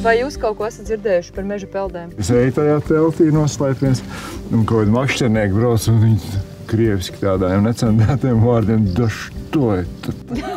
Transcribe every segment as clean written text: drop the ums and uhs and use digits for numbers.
Vai jūs kaut ko esat dzirdējuši par meža peldēm? Es eju tajā teltī noslēpiens, un kaut kādi makšķernieki brauc, un viņi krieviski tādiem necenzētiem vārdiem daštoja.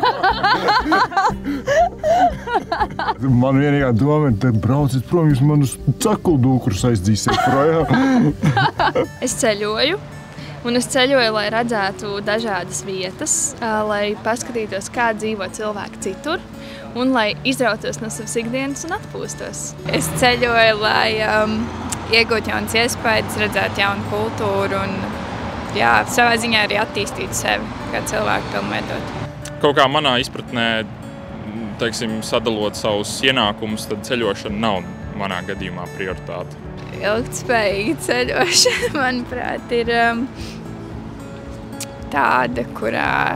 Man vienīgā doma ir, te brauciet prom, jūs man uz cakuldūkurus aizdzīsiet projām. Es ceļoju. Un es ceļoju, lai redzētu dažādas vietas, lai paskatītos, kā dzīvo cilvēki citur, un lai izrautos no savas ikdienas un atpūstos. Es ceļoju, lai iegūtu jaunas iespējas, redzētu jaunu kultūru un savā ziņā arī attīstītu sevi, kā cilvēku pilnveidot. Kaut kā manā izpratnē, teiksim, sadalot savus ienākumus, tad ceļošana nav manā gadījumā prioritāte. Ilgtspējīga ceļošana, manuprāt, ir tāda, kurā,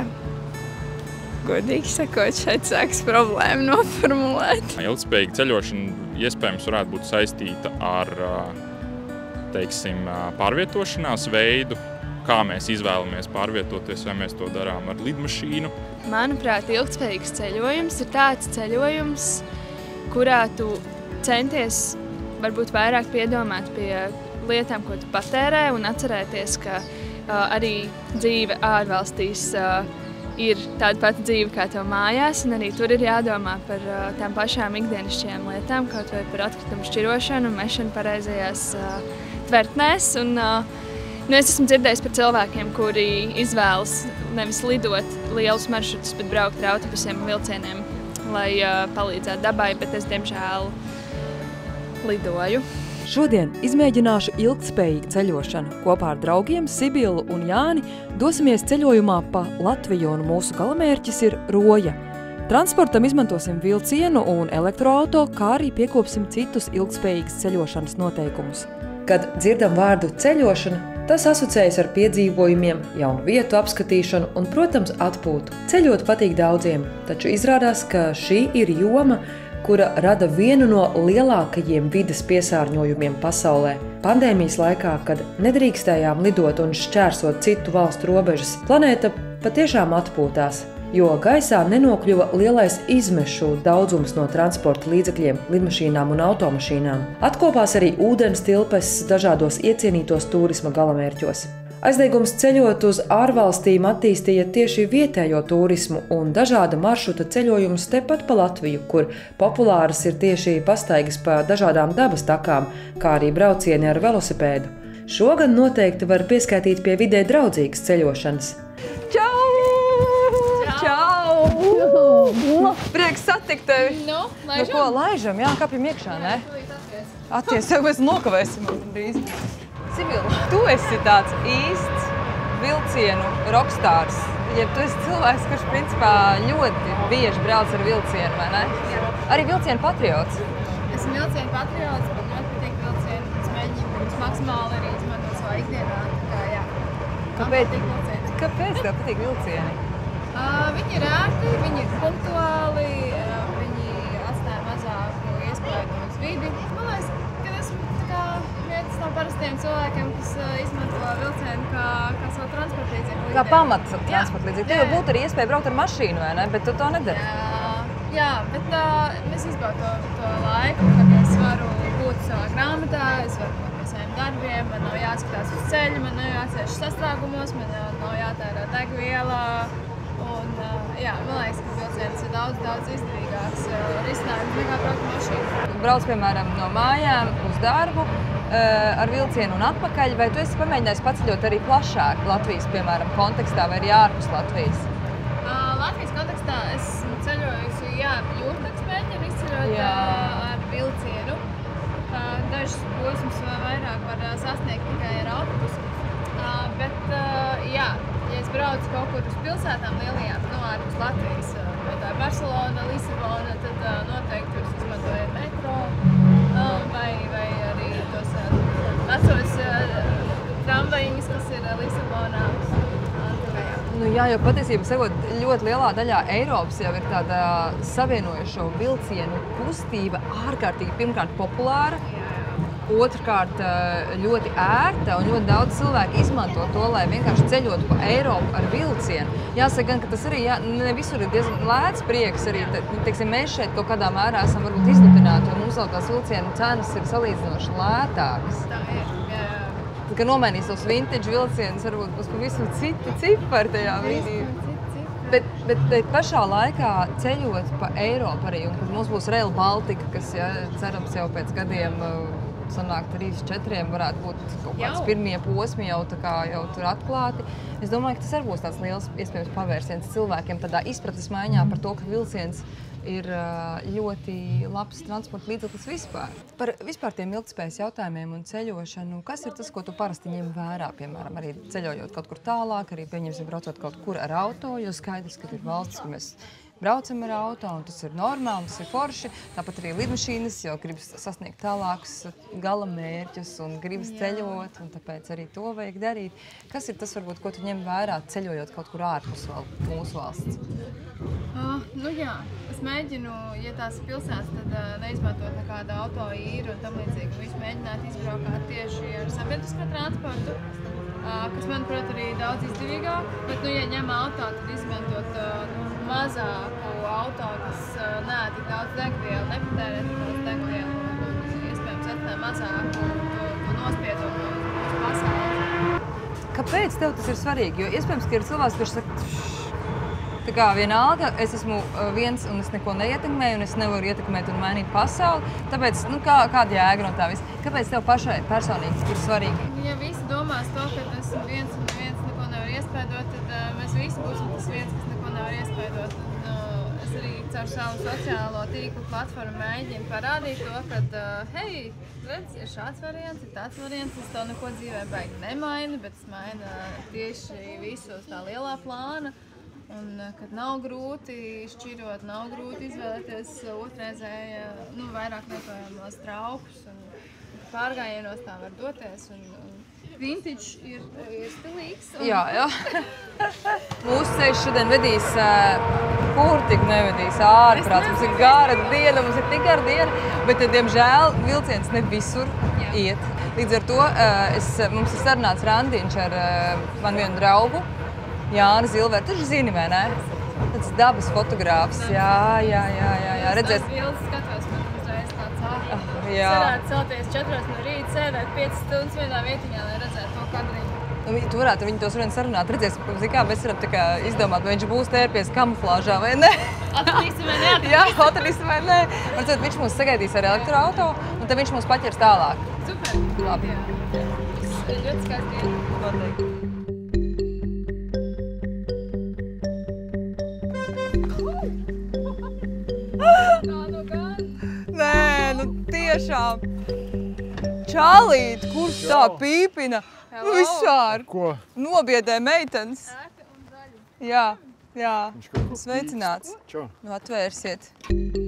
godīgi sakot, šeit sāks problēmu noformulēt. Ilgtspējīga ceļošana iespējams varētu būt saistīta ar, teiksim, pārvietošanās veidu, kā mēs izvēlamies pārvietoties, vai mēs to darām ar lidmašīnu. Manuprāt, ilgtspējīgs ceļojums ir tāds ceļojums, kurā tu centies varbūt vairāk piedomāt pie lietām, ko tu patērē, un atcerēties, ka arī dzīve ārvalstīs ir tāda pati dzīve kā tev mājās, un arī tur ir jādomā par tām pašām ikdienišķajām lietām, kaut vai par atkritumu šķirošanu un mešanu pareizajās tvertnēs. Es esmu dzirdējis par cilvēkiem, kuri izvēlas nevis lidot lielus maršrutus, bet braukt ar autobusiem un vilcieniem, lai palīdzētu dabai, bet es, diemžēl, lidoju. Šodien izmēģināšu ilgtspējīgu ceļošanu. Kopā ar draugiem Sibilu un Jāni dosimies ceļojumā pa Latviju, un mūsu galamērķis ir Roja. Transportam izmantosim vilcienu un elektroauto, kā arī piekopsim citus ilgtspējīgas ceļošanas noteikumus. Kad dzirdam vārdu ceļošana, tas asociējas ar piedzīvojumiem, jaunu vietu apskatīšanu un, protams, atpūtu. Ceļot patīk daudziem, taču izrādās, ka šī ir joma, kura rada vienu no lielākajiem vides piesārņojumiem pasaulē. Pandēmijas laikā, kad nedrīkstējām lidot un šķērsot citu valstu robežas, planēta patiešām atpūtās, jo gaisā nenokļuva lielais izmešu daudzums no transporta līdzekļiem, lidmašīnām un automašīnām. Atkopās arī ūdens tilpes dažādos iecienītos turisma galamērķos. Aizliegums ceļot uz ārvalstīm attīstīja tieši vietējo turismu un dažāda maršruta ceļojumus tepat pa Latviju, kur populāras ir tieši pastaigas pa dažādām dabas takām, kā arī braucieni ar velosipēdu. Šogad noteikti var pieskaitīt pie vidē draudzīgas ceļošanas. Čau! Čau! Prieks satikt tevi! Laižam? Ko, laižam? Jā, kāpjam iekšā, ne? Atties, jau mēs nokavēsim drīz. Sibila, tu esi tāds īsts vilcienu rokstārs. Ja tu esi cilvēks, kurš principā ļoti bieži brauc ar vilcienu, vai ne? Jā. Arī vilcienu patriots. Esmu vilcienu patriots, man ļoti patīk vilcienu. Es mēģinu viņus maksimāli arī izmantot savā ikdienā. Tā kā, jā. Kāpēc tev patīk vilcieni? Viņi ir ērti, viņi ir punktuāli, viņi atstāja mazāku iespēju uz vidi. Man liekas, ka esmu viens no parastiem cilvēkiem, kas izmanto vilcienu kā savu transporta līdzekli. Kā pamat transporta līdzekli. Tev būtu arī iespēja braukt ar mašīnu, vai ne? Bet tu to nedari. Jā, bet es izbaudu to laiku, kad es varu būt savā grāmatā, es varu būt pie saviem darbiem, man nav jāskatās uz ceļu, man nav jāsēž sastrēgumos, man nav jātērē degviela. Man liekas, ka vilciens ir daudz izdevīgāks risinājums nekā braukt mašīnu. Brauc, piemēram, no mājām uz darbu ar vilcienu un atpakaļ, vai tu esi pamēģinājis paceļot arī plašāk Latvijas, piemēram, kontekstā vai arī ārpus Latvijas? Latvijas kontekstā esmu ceļojusi, jūrtaks mēģinu izceļot ar vilcienu. Dažus posmus vai vairāk var sasniegt tikai ar autobusu. Ja es braucu kaut kur uz pilsētām lielajām, ārpus Latvijas, vai tā ir Barcelona, Lisabona, tad noteikti jūs izmantojat metro vai arī tos vecos tramvajiņus, kas ir Lisabonā. Jā, jo patiesībā sakot, ļoti lielā daļā Eiropas jau ir tāda savienojošo vilcienu kustība ārkārtīgi pirmkārt populāra. Otrkārt, ļoti ērta un ļoti daudz cilvēku izmanto to, lai vienkārši ceļotu pa Eiropu ar vilcienu. Jāsaka gan, ka tas arī ne visur ir diezgan lēts prieks. Arī, teiksim, mēs šeit kaut kādā mērā esam varbūt izlutināti, jo mums vēl tās vilcienu cenas ir salīdzinoši lētākas. Tā ir, jā. Tad, kad nomainīs tos vintage vilcienus, varbūt būs pavisam citi cipari tajā brīdī. Bet pašā laikā ceļot pa Eiropu arī, un kad mums būs Rail Baltica, kas, cerams, jau pēc gadiem sanāk 3-4 varētu būt kaut kāds pirmie posmi jau tur atklāti. Es domāju, ka tas arī būs tāds liels iespējams pavērsiens cilvēkiem tādā izpratnes maiņā par to, ka vilciens ir ļoti labs transporta līdzeklis vispār. Par vispār tiem ilgtspējas jautājumiem un ceļošanu, kas ir tas, ko tu parasti ņem vērā, piemēram, arī ceļojot kaut kur tālāk, arī pieņemsim braucot kaut kur ar auto, jo skaidrs, ka ir valstis, ka mēs braucam ar auto, un tas ir normāli, tas ir forši. Tāpat arī lidmašīnas jau gribas sasniegt tālākus gala mērķus un gribas ceļot, un tāpēc arī to vajag darīt. Kas ir tas, varbūt, ko tu ņem vērā, ceļojot kaut kur ārpus mūsu valsts? Nu jā, es mēģinu, ja tās ir pilsētas, tad neizmantot nekādu auto īru un tam līdzīgi. Visu mēģināt izbraukāt tieši ar sabiedrisko transportu, kas, manuprāt, arī daudz izdevīgāk. Bet, ja ņem auto, tad izmantot mazāku auto, kas neēd tik daudz degvielu, nepatērē tik daudz degvielu un iespējams atnē mazāku to nospiedumu uz pasauli. Kāpēc tev tas ir svarīgi? Jo iespējams, ka ir cilvēks, kurš saka, tā kā vienalga, es esmu viens un es neko neietekmēju un es nevaru ietekmēt un mainīt pasauli. Tāpēc, kāda jēga no tā viss? Kāpēc tev pašai personīgi ir svarīgi? Ja visi domās to, ka esmu viens un neviens neko nevar iespēdot, tad mēs visi būsim tas viens, kas neko nevar iespēdot. Es arī caur savu sociālo tīklu platformu mēģinu parādīt to, ka, hei, redz, ir šāds variants, ir tāds variants, es to neko dzīvē baigi nemainu, bet es mainu tieši visu uz tā lielā plāna. Un, kad nav grūti šķirot, nav grūti izvēlēties otrreizēja, vairāk lietojamos traukus un pārgājienos tā var doties. Un vintage ir stilīgs. Jā. Mūsu ceļš šodien vedīs, kur tik nevedīs ārprāts. Mums ir gara diena, mums ir tik gara diena, bet, diemžēl, vilciens ne visur iet. Līdz ar to mums ir sarunāts randiņš ar man vienu draugu, Jāni Zilveru. Tu zini, vai ne? Tāds dabas fotogrāfs. Jā. Redzēs. Es bildes skatos, man uzreiz tāds Jā. Cerētu celties 4 no rīta, sēdēt 5 stundas vienā vietiņā, lai redzētu to kadriņu. Tu varētu viņu tos vien sarunāt. Redzēs, kā mēs varam tā kā izdomāt, vai viņš būs tērpies kamuflāžā vai ne. Atradīsim vai neatradīsim? Jā, atradīsim vai ne. Varbūt viņš mūs sagaidīs ar elektroauto, un tad viņš mūs paķers tālāk. Super. Labi. Tas ir ļoti skaisti. Noteikti. Nē, tiešām. Čalīt, kur tā pīpina? Vispār. Ko? Nobiedē meitenes. Ēka un zaļa. Jā. Sveicināts. Čau. Atvērsiet.